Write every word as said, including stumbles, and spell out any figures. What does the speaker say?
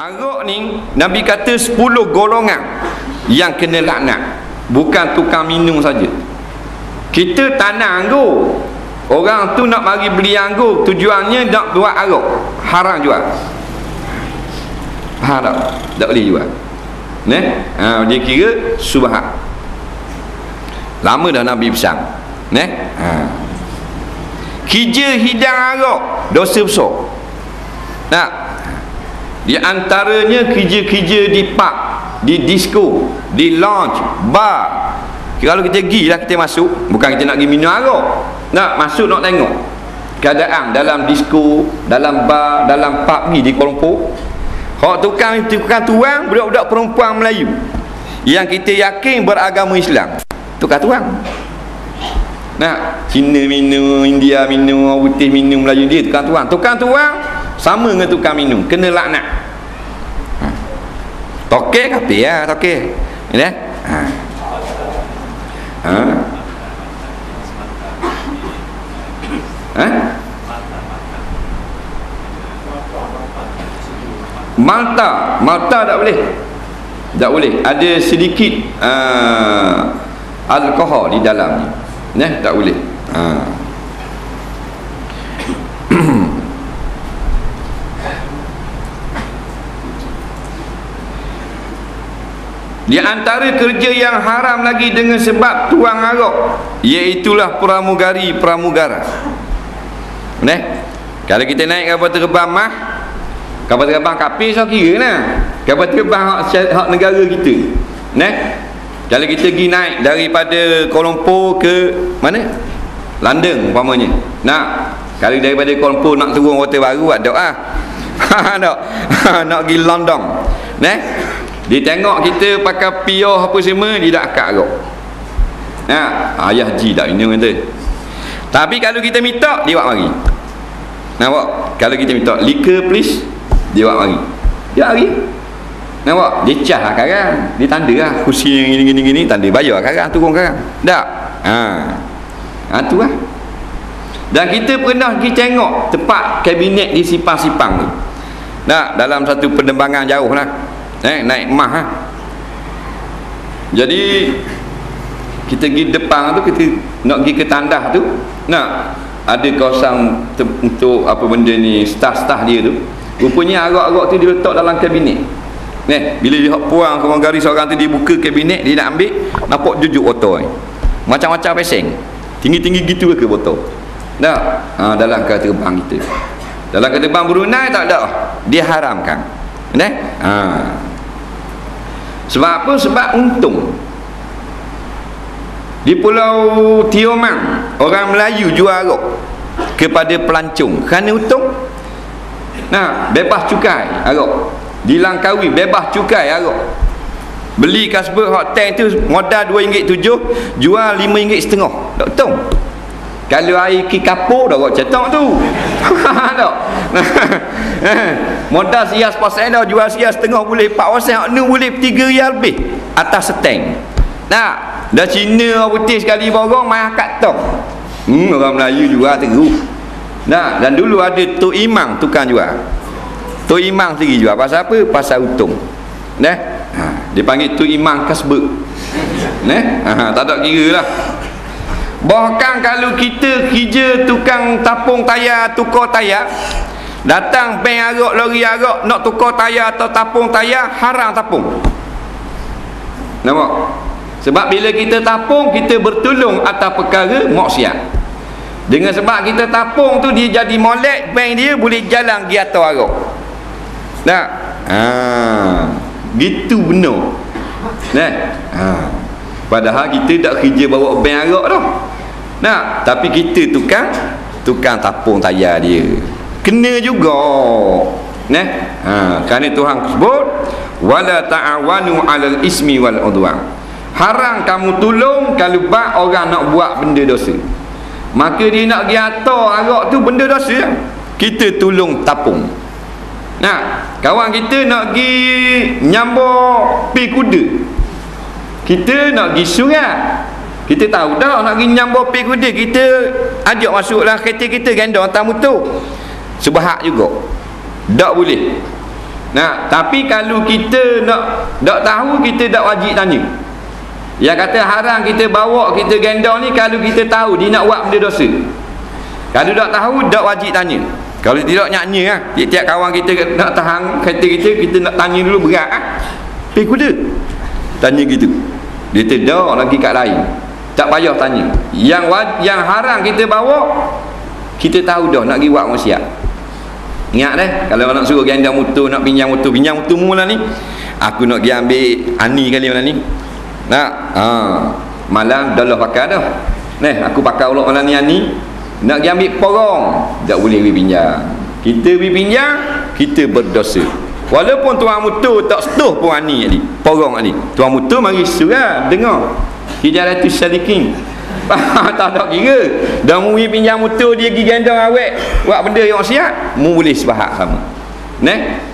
Arak ni Nabi kata sepuluh golongan yang kena laknat. Bukan tukang minum saja. Kita tanam anggur, orang tu nak mari beli anggur, tujuannya nak buat arak, haram jual. Faham tak? Tak boleh jual. Nah, ha, dia kira subhat. Lama dah Nabi pesan. Nah, ha. Kerja hidang arak dosa besar. Nah, di antaranya kerja-kerja di pub, di disco, di lounge, bar. Kalau kita pergi lah, kita masuk, bukan kita nak pergi minum arak, nak masuk nak tengok keadaan dalam disco, dalam bar, dalam pub ni di Kuala Lumpur. Hak tukang tukang tuang budak-budak perempuan Melayu yang kita yakin beragama Islam, tukang tuang. Nah, Cina minum, India minum, orang putih minum, Melayu dia tukang tuang. Tukang tuang sama dengan tukang minum, kena laknat. Ha. Tokek kapi ya, tokek. Ya. Ha. Ha. Ha? Malta, Malta tak boleh. Tak boleh. Ada sedikit uh, alkohol di dalam ni. Nah, tak boleh. Ha. Di antara kerja yang haram lagi dengan sebab tuang arak, iaitulah pramugari pramugara. Nah, kalau kita naik kapal terbang mah, kapal terbang kapal so kira nah. Kapal terbang hak, hak negara kita. Nah, kalau kita pergi naik daripada Kuala Lumpur ke mana? London umpamanya. Nak, kalau daripada Kuala Lumpur nak turun Kota Baru ada ah. Nak nak pergi London. Nah, dia tengok kita pakai piyah apa semua, dia tak akak kau. Nah, ayah ji tak minum kata. Tapi kalau kita minta, dia buat mari. Nampak? Kalau kita minta liquor please, dia buat mari. Dia mari. Nampak? Dia cah lah karang. Dia tanda lah kursi yang gini gini gini, tanda bayar karang, turun karang. Tak? Ha. Ha tu lah. Dan kita pernah pergi tengok tempat kabinet di Sipang-Sipang tu. Nah, dalam satu penerbangan jauh lah. Eh, naik mah lah. Jadi kita pergi depan tu, kita nak pergi ke tandah tu, nak ada kawasan untuk apa benda ni, staf-staf dia tu. Rupanya arak-arak tu diletak dalam kabinet. Ni, bila dia puang ke orang garis orang tu, dia buka kabinet, dia nak ambil, nampak jujuk botol ni. Macam-macam peseng. Tinggi-tinggi gitu ke botol. Tak? Ha, dalam kereta terbang kita. Dalam kereta terbang Brunei tak ada. Dia haramkan. Ni? Ha. Sebab apa? Sebab untung. Di Pulau Tioman, orang Melayu jual arak kepada pelancong kerana untung. Nah, bebas cukai arak. Di Langkawi bebas cukai arak. Beli kasbah hot tank tu modal dua ringgit tujuh, jual lima ringgit setengah. Tak untung. Kalau air ki kapur dah kau cetak tu. Tak. Modal sias pasal dah, jual sias setengah boleh empat persen, hak ni boleh tiga rial lebih atas seteng. Nah, dah Cina orang putih sekali borong mai akad tong. Hmm, orang Melayu jual terus. Nah, dan dulu ada Tok Imam tukang jual. Tok Imam sendiri jual pasal apa? Pasal untung. Nah, ha, dia panggil Tok Imam kasbek. Nah, ha, tak ada kira lah. Bahkan kalau kita kerja tukang tapung tayar, tukar tayar, datang bank arak, lori arak nak tukar tayar atau tapung tayar, haram tapung. Nampak? Sebab bila kita tapung, kita bertolong atas perkara maksiat. Dengan sebab kita tapung tu, dia jadi molek, bank dia boleh jalan di atas arak. Tak? Ha, gitu benar. Nah, ha. Padahal kita tak kerja bawa bank arak dah. Nah, tapi kita tukang tukang tapung tayar dia. Kena juga. Nah, ha, kerana Tuhan sebut wala ta'awanu 'alal ismi wal 'udwan. Haram kamu tolong kalau bak orang nak buat benda dosa. Maka dia nak pergi atas arak tu benda dosa. Kita tolong tapung. Nah, kawan kita nak pergi nyambur pi kuda. Kita nak pergi sungai. Kita tahu dah nak pergi nyambur pi kuda, kita ajak masuklah kereta kita gendong atas motor. Sebahak juga. Tak boleh. Nah, tapi kalau kita nak tak tahu, kita tak wajib tanya. Yang kata haram kita bawa, kita gendong ni kalau kita tahu dia nak buat benda dosa. Kalau tak tahu, tak wajib tanya. Kalau tidak nyanyi lah. Tiap-tiap kawan kita nak tahan kereta kita, kita nak tanya dulu berat lah. Pergi kuda. Tanya gitu. Dia terdak lagi kat lain. Tak payah tanya. Yang yang haram kita bawa, kita tahu dah nak pergi buat maksiat. Ingat dah, kalau nak suruh gendong motor, nak pinjam motor, pinjam motor mula ni. Aku nak pergi ambil ani kali malam ni. Nak, ha, malam dah lah pakai dah. Neh, aku pakai ulok malam ni ani. Nak pergi ambil porong, tak boleh pergi pinjam. Kita pergi pinjam, kita berdosa. Walaupun tuan motor tak setuh pun ani ni, porong ni. Tuan motor mari surah, dengar. Hijaratu salikin. Tak ada kira. Dah mu pinjam motor dia pergi gendong awek, buat benda yang siap, mu boleh sebahak sama. Neh.